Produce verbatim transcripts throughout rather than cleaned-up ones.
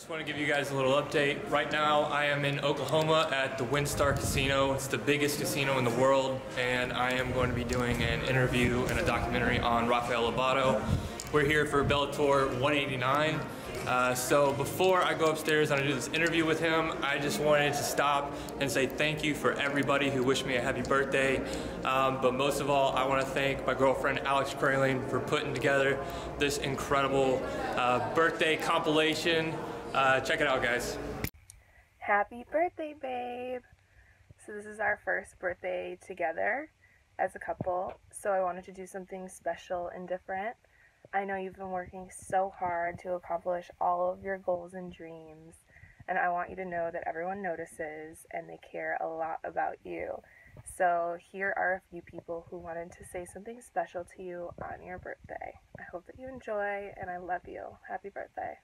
just want to give you guys a little update. Right now, I am in Oklahoma at the WinStar Casino. It's the biggest casino in the world, and I am going to be doing an interview and a documentary on Rafael Lovato. We're here for Bellator one eighty-nine. Uh, so before I go upstairs and I do this interview with him, I just wanted to stop and say thank you for everybody who wished me a happy birthday. Um, but most of all, I want to thank my girlfriend Alex Kraling for putting together this incredible uh, birthday compilation. Uh, check it out, guys. Happy birthday, babe! So this is our first birthday together as a couple, so I wanted to do something special and different. I know you've been working so hard to accomplish all of your goals and dreams, and I want you to know that everyone notices and they care a lot about you. So here are a few people who wanted to say something special to you on your birthday. I hope that you enjoy, and I love you. Happy birthday.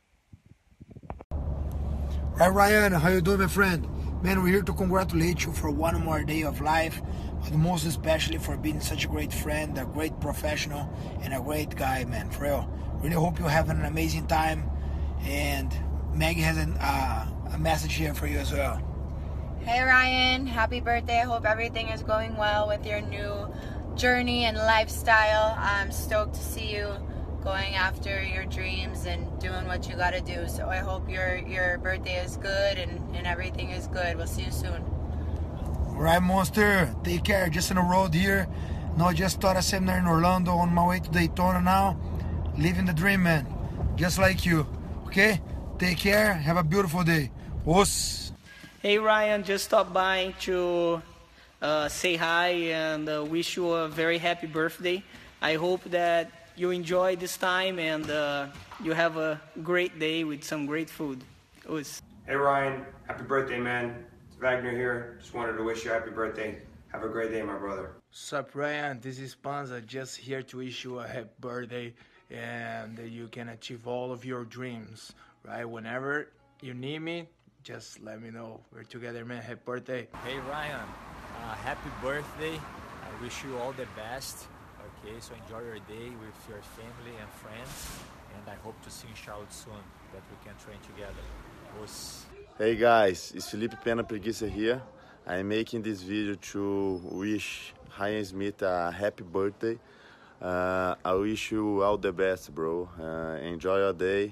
Hi Ryan, how you doing, my friend? Man, we're here to congratulate you for one more day of life, but most especially for being such a great friend, a great professional, and a great guy, man. For real. Really hope you're having an amazing time. And Maggie has an, uh, a message here for you as well. Hey Ryan, happy birthday. I hope everything is going well with your new journey and lifestyle. I'm stoked to see you going after your dreams and doing what you gotta do. So I hope your your birthday is good and, and everything is good. We'll see you soon. Alright, Monster, take care. Just on the road here. No, just taught a seminar in Orlando, on my way to Daytona now. Living the dream, man. Just like you. Okay? Take care. Have a beautiful day. Os. Hey Ryan, just stopped by to uh, say hi and uh, wish you a very happy birthday. I hope that you enjoy this time and uh, you have a great day with some great food. Us. Hey Ryan, happy birthday, man. It's Wagner here. Just wanted to wish you a happy birthday. Have a great day, my brother. Sup Ryan, this is Panza, just here to wish you a happy birthday and that you can achieve all of your dreams, right? Whenever you need me, just let me know. We're together, man. Happy birthday. Hey Ryan, uh, happy birthday. I wish you all the best. Okay, so enjoy your day with your family and friends, and I hope to see you in Charlotte soon, that we can train together. Os. Hey guys, it's Felipe Pena Preguiça here. I'm making this video to wish Ryan Smith a happy birthday. Uh, I wish you all the best, bro. Uh, enjoy your day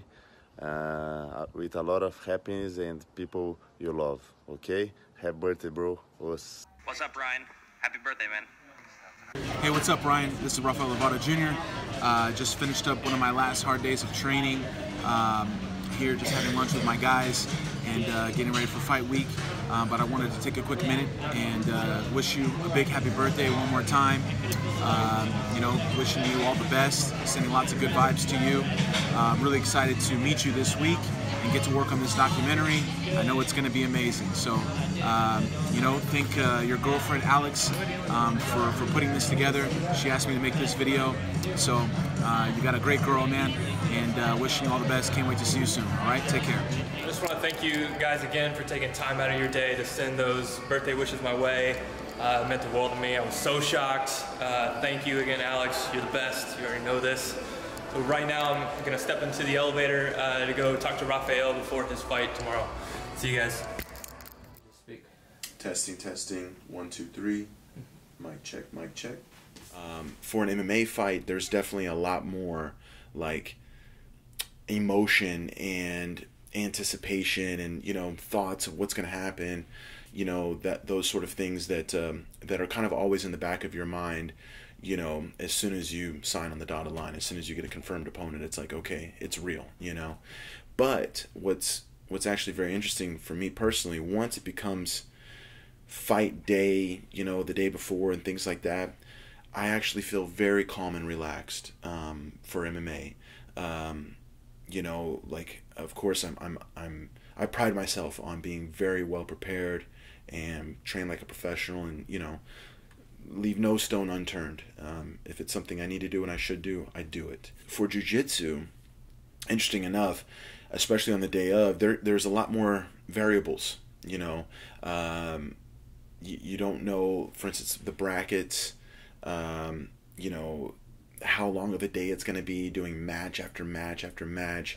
uh, with a lot of happiness and people you love, okay? Happy birthday, bro. Os. What's up, Ryan? Happy birthday, man. Hey, what's up, Ryan? This is Rafael Lovato Junior Uh, just finished up one of my last hard days of training. Um, here, just having lunch with my guys and uh, getting ready for fight week. Uh, but I wanted to take a quick minute and uh, wish you a big happy birthday one more time. Um, you know, wishing you all the best, sending lots of good vibes to you. Uh, I'm really excited to meet you this week and get to work on this documentary. I know it's going to be amazing. So, um, you know, thank uh, your girlfriend Alex um, for, for putting this together. She asked me to make this video. So, uh, you got a great girl, man, and uh, wishing you all the best. Can't wait to see you soon. All right, take care. I just want to thank you guys again for taking time out of your day to send those birthday wishes my way. Uh, it meant the world to me. I was so shocked. Uh, thank you again, Alex. You're the best. You already know this. So right now, I'm going to step into the elevator uh, to go talk to Rafael before his fight tomorrow. See you guys. Speak. Testing, testing. One, two, three. Mic check, mic check. Um, for an M M A fight, there's definitely a lot more like emotion and anticipation and, you know, thoughts of what's going to happen. You know, that those sort of things that um, that are kind of always in the back of your mind. You know, as soon as you sign on the dotted line, as soon as you get a confirmed opponent, it's like, okay, it's real, you know. But what's what's actually very interesting for me personally, once it becomes fight day, you know, the day before and things like that, I actually feel very calm and relaxed um, for M M A. Um, you know, like, of course, I'm I'm I'm I pride myself on being very well prepared and trained like a professional, and you know, leave no stone unturned. Um, if it's something I need to do and I should do, I do it. For Jiu Jitsu, interesting enough, especially on the day of, there there's a lot more variables. You know, um, you, you don't know, for instance, the brackets. Um, you know, how long of a day it's going to be, doing match after match after match,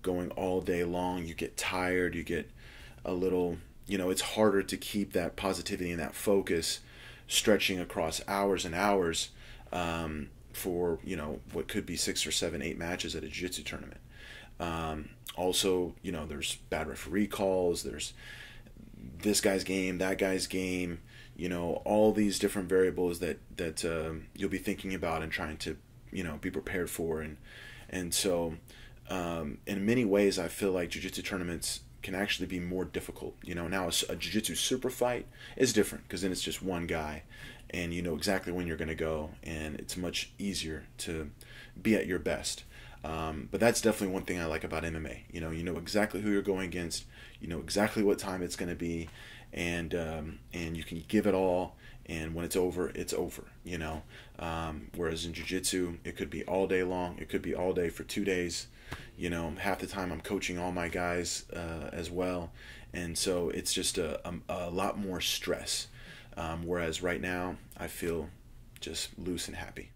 going all day long, you get tired, you get a little, you know, it's harder to keep that positivity and that focus stretching across hours and hours um, for, you know, what could be six or seven, eight matches at a jiu-jitsu tournament. Um, also, you know, there's bad referee calls, there's this guy's game, that guy's game, you know, all these different variables that, that um, you'll be thinking about and trying to, you know, be prepared for. And, and so um, in many ways, I feel like jiu-jitsu tournaments can actually be more difficult. You know, now a, a jiu-jitsu super fight is different because then it's just one guy and you know exactly when you're going to go, and it's much easier to be at your best. Um, but that's definitely one thing I like about M M A. You know, you know exactly who you're going against, you know exactly what time it's going to be, and um, and you can give it all, and when it's over, it's over, you know. Um, whereas in jiu-jitsu, it could be all day long, it could be all day for two days. You know, half the time I'm coaching all my guys uh, as well, and so it's just a, a, a lot more stress. Um, whereas right now, I feel just loose and happy.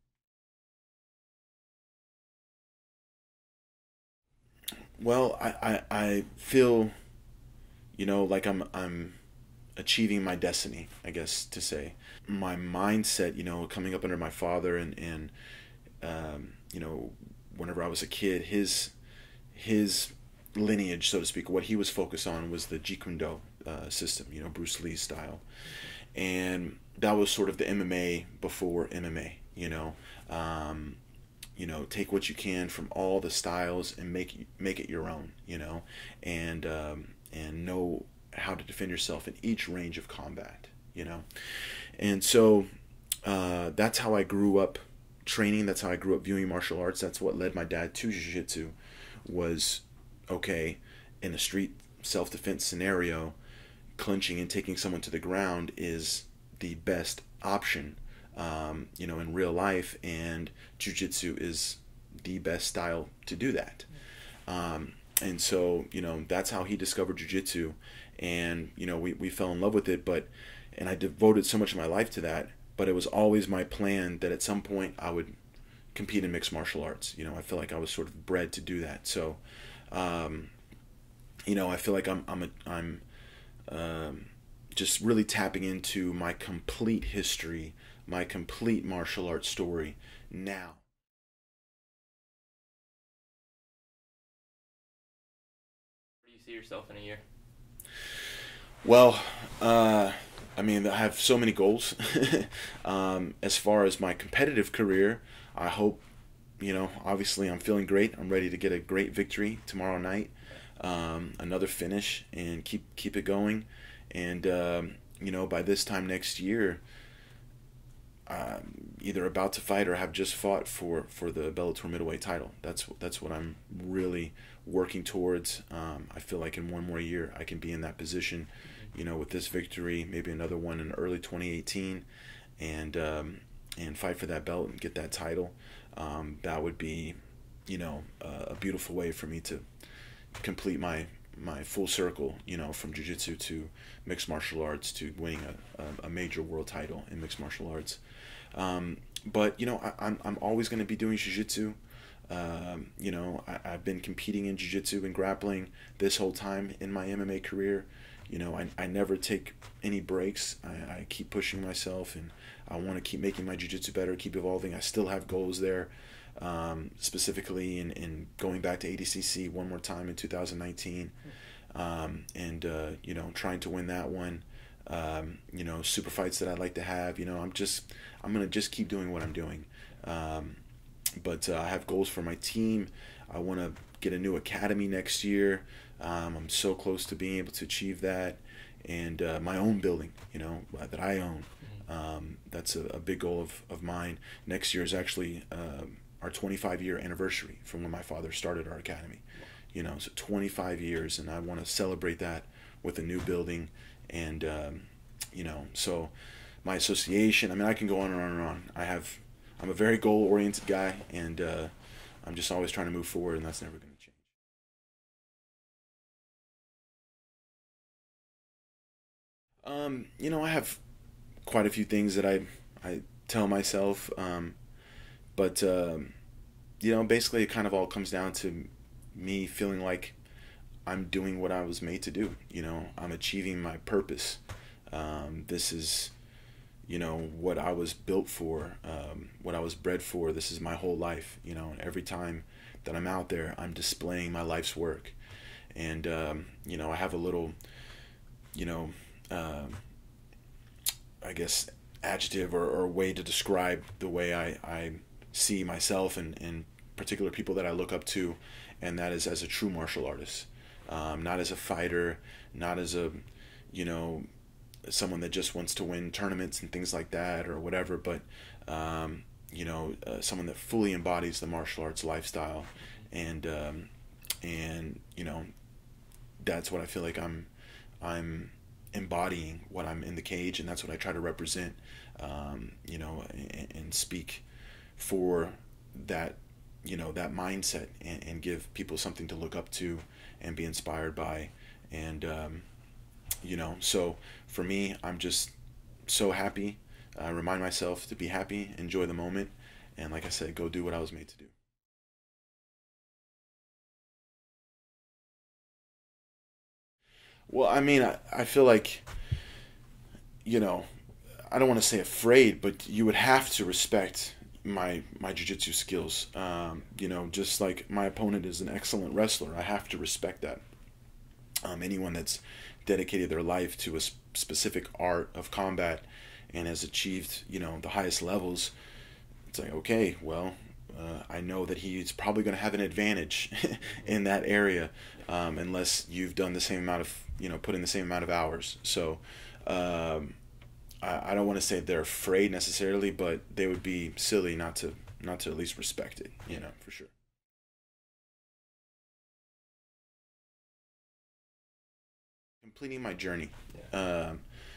Well, I, I, I feel, you know, like I'm I'm achieving my destiny, I guess to say. My mindset, you know, coming up under my father and, and um, you know, whenever I was a kid, his his lineage, so to speak, what he was focused on was the Jeet Kune Do uh, system, you know, Bruce Lee style. And that was sort of the M M A before M M A, you know. Um, you know, take what you can from all the styles and make make it your own, you know, and um, and know how to defend yourself in each range of combat, you know. And so uh, that's how I grew up training. That's how I grew up viewing martial arts. That's what led my dad to jiu-jitsu. Was okay, in a street self-defense scenario, clinching and taking someone to the ground is the best option. Um, you know, in real life, and jiu-jitsu is the best style to do that. Um, and so, you know, that's how he discovered jiu-jitsu, and, you know, we, we fell in love with it, but, and I devoted so much of my life to that, but it was always my plan that at some point I would compete in mixed martial arts. You know, I feel like I was sort of bred to do that. So, um, you know, I feel like I'm, I'm, a, I'm um, just really tapping into my complete history, my complete martial arts story now. Where do you see yourself in a year? Well, uh, I mean, I have so many goals. um, as far as my competitive career, I hope, you know, obviously I'm feeling great. I'm ready to get a great victory tomorrow night, um, another finish, and keep keep it going. And, um, you know, by this time next year, Um, either about to fight or have just fought for, for the Bellator Middleweight title. That's that's what I'm really working towards. Um, I feel like in one more year I can be in that position, you know, with this victory, maybe another one in early twenty eighteen, and um, and fight for that belt and get that title. Um, that would be, you know, uh, a beautiful way for me to complete my my full circle, you know, from jiu-jitsu to mixed martial arts to winning a, a, a major world title in mixed martial arts. Um, but, you know, I, I'm, I'm always going to be doing jiu-jitsu. Um, you know, I, I've been competing in jiu-jitsu and grappling this whole time in my M M A career. You know, I, I never take any breaks. I, I keep pushing myself, and I want to keep making my jiu-jitsu better, keep evolving. I still have goals there, um, specifically in, in going back to A D C C one more time in two thousand nineteen, um, and, uh, you know, trying to win that one. Um, you know, super fights that I'd like to have. You know, I'm just, I'm going to just keep doing what I'm doing. Um, but uh, I have goals for my team. I want to get a new academy next year. Um, I'm so close to being able to achieve that. And uh, my own building, you know, that I own. Um, that's a, a big goal of, of mine. Next year is actually uh, our twenty-five year anniversary from when my father started our academy. You know, so twenty-five years, and I want to celebrate that with a new building. And, um, you know, so my association, I mean, I can go on and on and on. I have, I'm a very goal-oriented guy, and uh, I'm just always trying to move forward, and that's never going to change. Um, you know, I have quite a few things that I, I tell myself, um, but, um, you know, basically it kind of all comes down to me feeling like I'm doing what I was made to do. You know, I'm achieving my purpose. Um, this is, you know, what I was built for, um, what I was bred for. This is my whole life, you know, and every time that I'm out there, I'm displaying my life's work. And, um, you know, I have a little, you know, uh, I guess, adjective or, or way to describe the way I, I see myself and, and particular people that I look up to, and that is as a true martial artist. Um, not as a fighter, not as a, you know, someone that just wants to win tournaments and things like that or whatever, but, um, you know, uh, someone that fully embodies the martial arts lifestyle. And, um, and, you know, that's what I feel like I'm, I'm embodying what I'm in the cage, and that's what I try to represent, um, you know, and, and speak for that, you know, that mindset, and, and give people something to look up to and be inspired by. And, um, you know, so for me, I'm just so happy. I remind myself to be happy, enjoy the moment, and like I said, go do what I was made to do. Well, I mean, I, I feel like, you know, I don't want to say afraid, but you would have to respect my my jiu-jitsu skills. Um, you know, just like my opponent is an excellent wrestler, I have to respect that. Um, anyone that's dedicated their life to a specific art of combat and has achieved, you know, the highest levels, it's like, okay, well, uh, I know that he's probably going to have an advantage in that area, um, unless you've done the same amount of, you know, put in the same amount of hours. So um, I, I don't want to say they're afraid necessarily, but they would be silly not to not to at least respect it, you know, for sure. Completing my journey. Uh,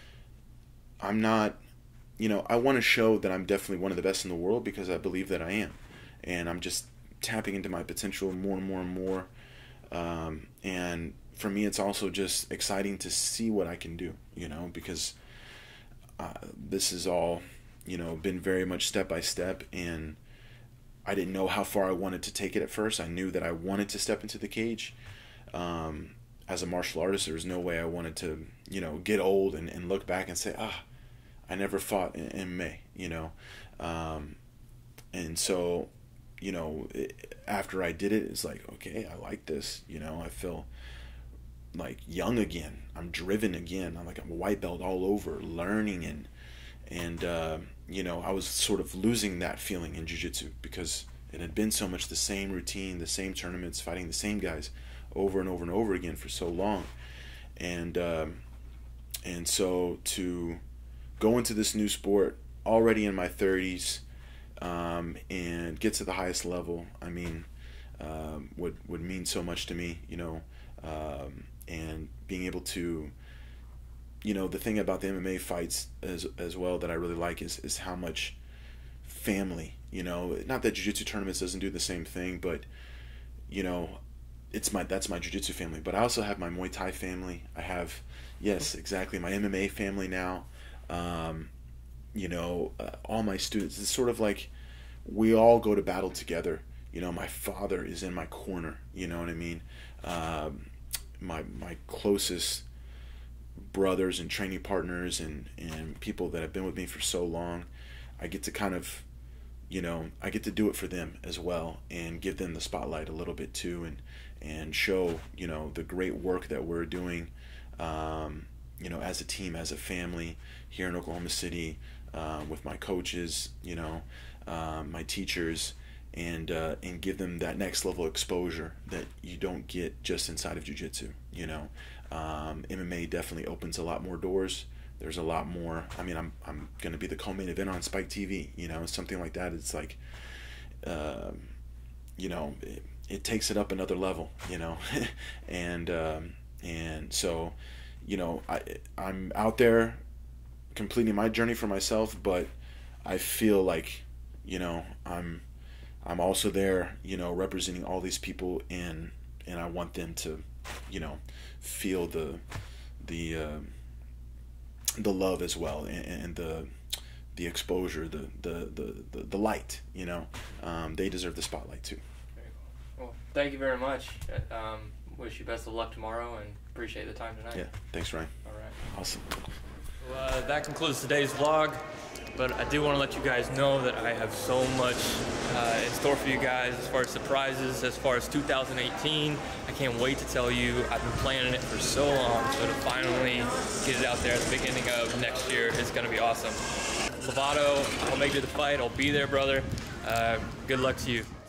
I'm not, you know, I want to show that I'm definitely one of the best in the world, because I believe that I am. And I'm just tapping into my potential more and more and more. Um, and for me, it's also just exciting to see what I can do, you know, because uh, this is all, you know, been very much step by step. And I didn't know how far I wanted to take it at first. I knew that I wanted to step into the cage. Um, as a martial artist, there was no way I wanted to, you know, get old and, and look back and say, ah, I never fought in M M A, you know. Um, and so, you know, it, after I did it, it's like, okay, I like this, you know, I feel like young again. I'm driven again. I'm like, I'm a white belt all over, learning, and, and uh, you know, I was sort of losing that feeling in jiu-jitsu, because it had been so much the same routine, the same tournaments, fighting the same guys over and over and over again for so long. And, um, and so to go into this new sport already in my thirties, um, and get to the highest level, I mean, um, would, would mean so much to me, you know, um, and being able to, you know, the thing about the M M A fights as, as well that I really like is, is how much family, you know, not that jiu-jitsu tournaments doesn't do the same thing, but, you know, it's my, that's my jiu-jitsu family, but I also have my Muay Thai family. I have, yes, exactly, my M M A family now. Um, you know, uh, all my students, it's sort of like we all go to battle together. You know, my father is in my corner, you know what I mean? Um, my, my closest brothers and training partners and, and people that have been with me for so long, I get to kind of, you know, I get to do it for them as well, and give them the spotlight a little bit too, and, and show, you know, the great work that we're doing, um, you know, as a team, as a family here in Oklahoma City, uh, with my coaches, you know, um, my teachers, and uh, and give them that next level exposure that you don't get just inside of jiu-jitsu, you know. Um, M M A definitely opens a lot more doors. There's a lot more. I mean, I'm I'm gonna be the co-main event on Spike T V, you know, something like that. It's like, um, you know, it, it takes it up another level, you know, and um, and so, you know, I I'm out there completing my journey for myself, but I feel like, you know, I'm I'm also there, you know, representing all these people, and and I want them to, you know, feel the the uh, the love as well, and, and the the exposure, the the the the, the light, you know. Um, they deserve the spotlight too. Very cool. Well, Thank you very much. Um, wish you best of luck tomorrow and appreciate the time tonight. Yeah, thanks, Ryan. All right. Awesome. Well, uh, that concludes today's vlog, but I do want to let you guys know that I have so much uh, in store for you guys as far as surprises, as far as two thousand eighteen. I can't wait to tell you. I've been planning it for so long, so to finally get it out there at the beginning of next year is going to be awesome. Lovato, I'll make you the fight. I'll be there, brother. Uh, good luck to you.